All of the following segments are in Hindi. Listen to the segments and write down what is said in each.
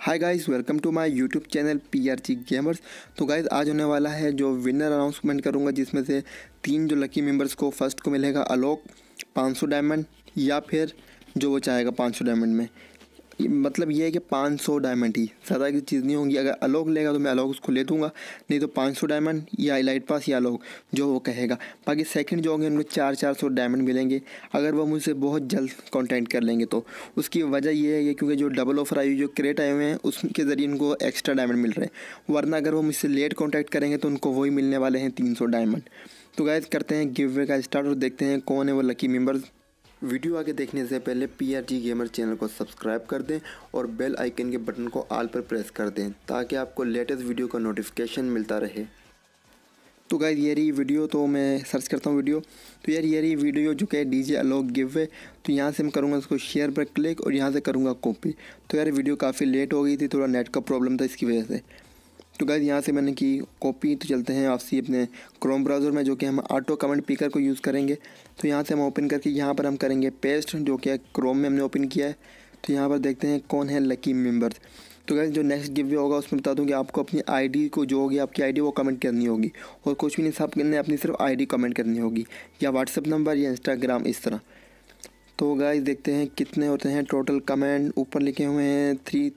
Hi guys, welcome to my YouTube channel PRG gamers. तो गाइस आज होने वाला है जो विनर अनाउंसमेंट करूंगा, जिसमें से 3 जो लकी मेंबर्स को फर्स्ट को मिलेगा आलोक 500 डायमंड, या फिर जो वो चाहेगा 500 डायमंड में। मतलब ये है कि 500 डायमंड ही, ज़्यादा की चीज़ नहीं होगी। अगर आलोक लेगा तो मैं आलोक उसको ले दूंगा, नहीं तो 500 डायमंड या इलाइट पास या आलोक जो वो कहेगा। बाकी सेकंड जो होंगे उनको 400 डायमंड मिलेंगे अगर वो मुझसे बहुत जल्द कांटेक्ट कर लेंगे। तो उसकी वजह ये है क्योंकि जो डबल ऑफर आई हुई, जो क्रेट आए हुए हैं, उसके ज़रिए उनको एक्स्ट्रा डायमंड मिल रहे हैं। वरना अगर वो मुझसे लेट कांटेक्ट करेंगे तो उनको वही मिलने वाले हैं 300 डायमंड। तो गाइस करते हैं गिव अवे का स्टार्ट और देखते हैं कौन है वो लकी मेंबर्स। वीडियो आगे देखने से पहले पीआरजी गेमर चैनल को सब्सक्राइब कर दें और बेल आइकन के बटन को ऑल पर प्रेस कर दें ताकि आपको लेटेस्ट वीडियो का नोटिफिकेशन मिलता रहे। तो गाइस ये रही वीडियो, तो मैं सर्च करता हूँ वीडियो। तो यार ये रही वीडियो जो कि डीजे आलोक गिव अवे। तो यहाँ से मैं करूँगा उसको शेयर पर क्लिक और यहाँ से करूँगा कॉपी। तो यार वीडियो काफ़ी लेट हो गई थी, थोड़ा नेट का प्रॉब्लम था इसकी वजह से। तो गाइस यहाँ से मैंने की कॉपी। तो चलते हैं आपसी अपने क्रोम ब्राउज़र में, जो कि हम ऑटो कमेंट पिकर को यूज़ करेंगे। तो यहाँ से हम ओपन करके यहाँ पर हम करेंगे पेस्ट, जो कि क्रोम में हमने ओपन किया है। तो यहाँ पर देखते हैं कौन है लकी मेंबर्स। तो गाइस जो नेक्स्ट गिव अवे होगा उसमें बता दूँ कि आपको अपनी आईडी को, जो होगी आपकी आईडी, वो कमेंट करनी होगी और कुछ भी नहीं, सब करने अपनी सिर्फ आईडी कमेंट करनी होगी, या व्हाट्सअप नंबर या इंस्टाग्राम, इस तरह। तो गाइस देखते हैं कितने होते हैं टोटल कमेंट। ऊपर लिखे हुए हैं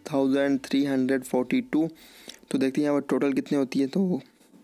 3342। तो देखते हैं यहाँ पर टोटल कितने होती है। तो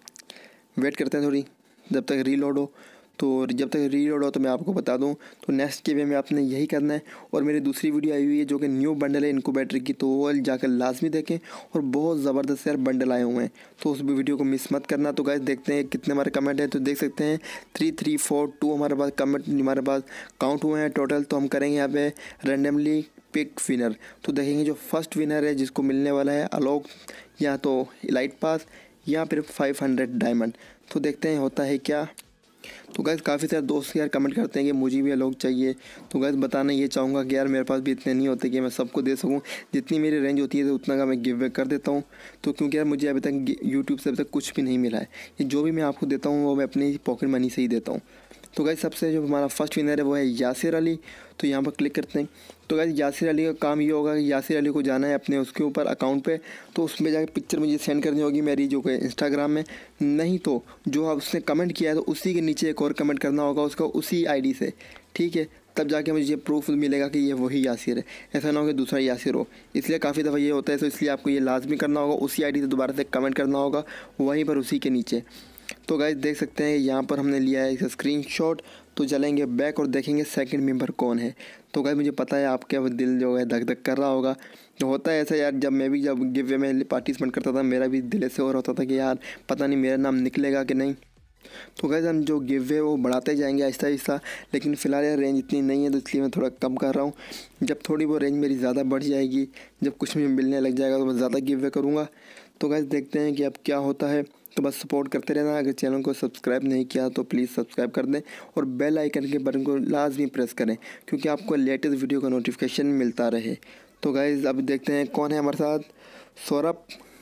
वेट करते हैं थोड़ी जब तक रीलोड हो। तो जब तक रीलोड हो तो मैं आपको बता दूं, तो नेक्स्ट के वे में आपने यही करना है। और मेरी दूसरी वीडियो आई हुई है जो कि न्यू बंडल है इनक्यूबेटर की, तो वो जाकर लाजमी देखें। और बहुत ज़बरदस्त यार बंडल आए हुए हैं, तो उस वीडियो को मिस मत करना। तो गाइस देखते हैं कितने हमारे कमेंट हैं। तो देख सकते हैं 3342 हमारे पास कमेंट, हमारे पास काउंट हुए हैं टोटल। तो हम करेंगे यहाँ पे रैंडमली पिक विनर। तो देखेंगे जो फर्स्ट विनर है जिसको मिलने वाला है आलोक, या तो इलाइट पास या फिर 500 डायमंड। तो देखते हैं होता है क्या। तो गाइस काफ़ी सारे दोस्त यार कमेंट करते हैं कि मुझे भी आलोक चाहिए। तो गाइस बताना ये चाहूँगा कि यार मेरे पास भी इतने नहीं होते कि मैं सबको दे सकूँ। जितनी मेरी रेंज होती है तो उतना का मैं गिव अवे कर देता हूँ। तो क्योंकि यार मुझे अभी तक यूट्यूब से अभी तक कुछ भी नहीं मिला है। ये जो भी मैं आपको देता हूँ वो मैं अपनी पॉकेट मनी से ही देता हूँ। तो गाइस सबसे जो हमारा फर्स्ट विनर है वो है यासिर अली। तो यहाँ पर क्लिक करते हैं। तो गाइस यासिर अली का काम ये होगा कि यासिर अली को जाना है अपने उसके ऊपर अकाउंट पे। तो उसमें जाकर पिक्चर मुझे सेंड करनी होगी मेरी, जो कि इंस्टाग्राम में, नहीं तो जो आप उसने कमेंट किया है तो उसी के नीचे एक और कमेंट करना होगा उसका उसी आईडी से, ठीक है। तब जाके मुझे प्रूफ मिलेगा कि ये वही यासिर है। ऐसा ना हो कि दूसरा यासिर हो, इसलिए काफ़ी दफ़ा ये होता है। तो इसलिए आपको ये लाजमी करना होगा, उसी आईडी से दोबारा से कमेंट करना होगा वहीं पर उसी के नीचे। तो गाइस देख सकते हैं यहाँ पर हमने लिया है इसका स्क्रीनशॉट। तो चलेंगे बैक और देखेंगे सेकंड मेंबर कौन है। तो गाइस मुझे पता है आपके दिल जो है धक धक कर रहा होगा। तो होता है ऐसा यार, जब गिव अवे में पार्टिसिपेंट करता था मेरा भी दिल ऐसे हो रहा होता था कि यार पता नहीं मेरा नाम निकलेगा कि नहीं। तो गाइस हम जो गिव अवे वो बढ़ाते जाएंगे आहिस्ता आहिस्ता, लेकिन फ़िलहाल यार रेंज इतनी नहीं है तो इसलिए मैं थोड़ा कम कर रहा हूँ। जब थोड़ी वो रेंज मेरी ज़्यादा बढ़ जाएगी, जब कुछ भी मिलने लग जाएगा तो मैं ज़्यादा गिव अवे करूँगा। तो गाइस देखते हैं कि अब क्या होता है। तो बस सपोर्ट करते रहना। अगर चैनल को सब्सक्राइब नहीं किया तो प्लीज़ सब्सक्राइब कर दें और बेल आइकन के बटन को लाजमी प्रेस करें, क्योंकि आपको लेटेस्ट वीडियो का नोटिफिकेशन मिलता रहे। तो गाइस अब देखते हैं कौन है हमारे साथ। सौरभ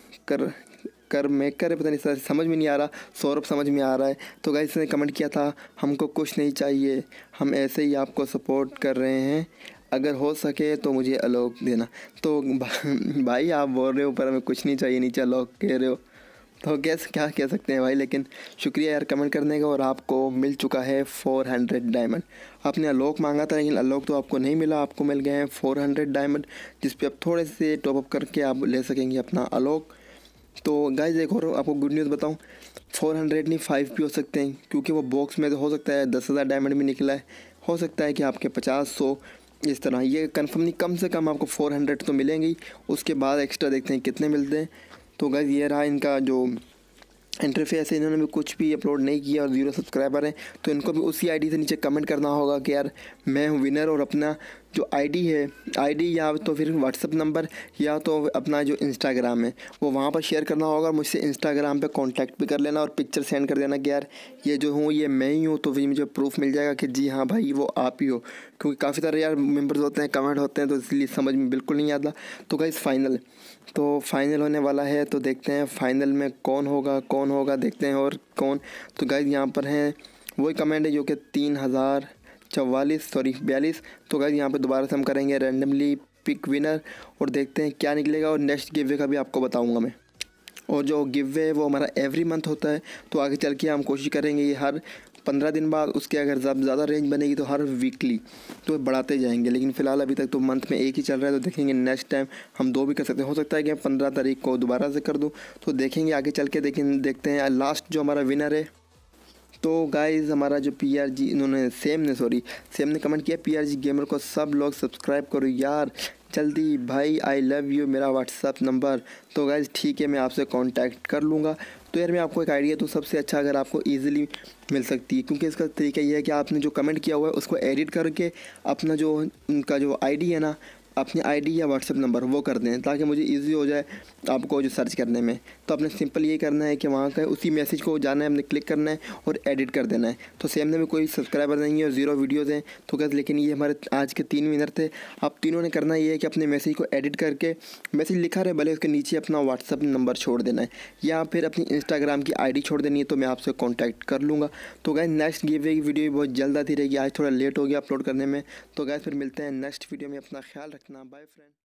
कर मेकर है, पता नहीं सर, समझ में नहीं आ रहा। सौरभ समझ में आ रहा है। तो गाइस इसने कमेंट किया था, हमको कुछ नहीं चाहिए, हम ऐसे ही आपको सपोर्ट कर रहे हैं, अगर हो सके तो मुझे आलोक देना। तो भाई आप बोल रहे हो ऊपर हमें कुछ नहीं चाहिए, नीचे आलोक कह रहे हो, तो कैसे क्या कह सकते हैं भाई। लेकिन शुक्रिया यार कमेंट करने का। और आपको मिल चुका है 400 डायमंड। आपने आलोक मांगा था लेकिन आलोक तो आपको नहीं मिला, आपको मिल गए हैं 400 डायमंड, जिस पे आप थोड़े से टॉपअप करके आप ले सकेंगे अपना आलोक। तो गाइस एक और आपको गुड न्यूज़ बताऊं, 400 नहीं 5 भी हो सकते हैं, क्योंकि वो बॉक्स में तो हो सकता है 10,000 डायमंड भी निकला है, हो सकता है कि आपके 50-100 इस तरह। ये कंफर्म नहीं, कम से कम आपको 400 तो मिलेंगे ही। उसके बाद एक्स्ट्रा देखते हैं कितने मिलते हैं। तो गाइस ये रहा इनका जो इंटरफेस है। इन्होंने भी कुछ भी अपलोड नहीं किया और 0 सब्सक्राइबर हैं, तो इनको भी उसी आईडी से नीचे कमेंट करना होगा कि यार मैं हूँ विनर, और अपना जो आईडी है, आईडी या तो फिर व्हाट्सअप नंबर या तो अपना जो इंस्टाग्राम है वो वहाँ पर शेयर करना होगा। मुझसे इंस्टाग्राम पे कांटेक्ट भी कर लेना और पिक्चर सेंड कर देना कि यार ये जो हूँ ये मैं ही हूँ। तो फिर मुझे प्रूफ मिल जाएगा कि जी हाँ भाई वो आप ही हो, क्योंकि काफ़ी सारे यार मेंबर्स होते हैं, कमेंट होते हैं, तो इसलिए समझ में बिल्कुल नहीं आता। तो गाइस फाइनल होने वाला है। तो देखते हैं फाइनल में कौन होगा देखते हैं। और कौन, तो गाइस यहाँ पर हैं वही कमेंट है जो कि 3044 तो गाइस यहाँ पे दोबारा से हम करेंगे रैंडमली पिक विनर और देखते हैं क्या निकलेगा, और नेक्स्ट गिव वे का भी आपको बताऊँगा मैं। और जो गिव वे है वो हमारा एवरी मंथ होता है, तो आगे चल के हम कोशिश करेंगे ये हर 15 दिन बाद, उसके अगर ज़्यादा रेंज बनेगी तो हर वीकली तो बढ़ाते जाएंगे। लेकिन फ़िलहाल अभी तक तो मंथ में एक ही चल रहा है, तो देखेंगे नेक्स्ट टाइम हम 2 भी कर सकते हैं। हो सकता है कि 15 तारीख को दोबारा से कर दूँ, तो देखेंगे आगे चल के। देखते हैं लास्ट जो हमारा विनर है। तो गाइज़ हमारा जो PRG सेम ने कमेंट किया, PRG गेमर को सब लोग सब्सक्राइब करो यार जल्दी भाई, आई लव यू, मेरा व्हाट्सअप नंबर। तो गाइज़ ठीक है, मैं आपसे कांटेक्ट कर लूँगा। तो यार मैं आपको एक आइडिया तो सबसे अच्छा अगर आपको ईजिली मिल सकती है, क्योंकि इसका तरीका ये है कि आपने जो कमेंट किया हुआ है उसको एडिट करके अपना जो उनका जो ID है ना, अपनी ID या व्हाट्सअप नंबर वो कर दें, ताकि मुझे इजी हो जाए आपको जो सर्च करने में। तो आपने सिंपल ये करना है कि वहाँ का उसी मैसेज को जाना है, हमने क्लिक करना है और एडिट कर देना है। तो सेम ने में कोई सब्सक्राइबर नहीं है और 0 वीडियोज़ हैं, तो कैसे, लेकिन ये हमारे आज के 3 विनर थे। आप तीनों ने करना ये है कि अपने मैसेज को एडिट करके, मैसेज लिखा रहे भले, उसके नीचे अपना व्हाट्सअप नंबर छोड़ देना है या फिर अपनी इंस्टाग्राम की ID छोड़ देनी है, तो मैं आपसे कॉन्टैक्ट कर लूँगा। तो गाइस नेक्स्ट गिव वे की वीडियो बहुत जल्द आती रहेगी, आज थोड़ा लेट हो गया अपलोड करने में। तो गाइस फिर मिलते हैं नेक्स्ट वीडियो में, अपना ख्याल रखना, बाय फ्रेंड।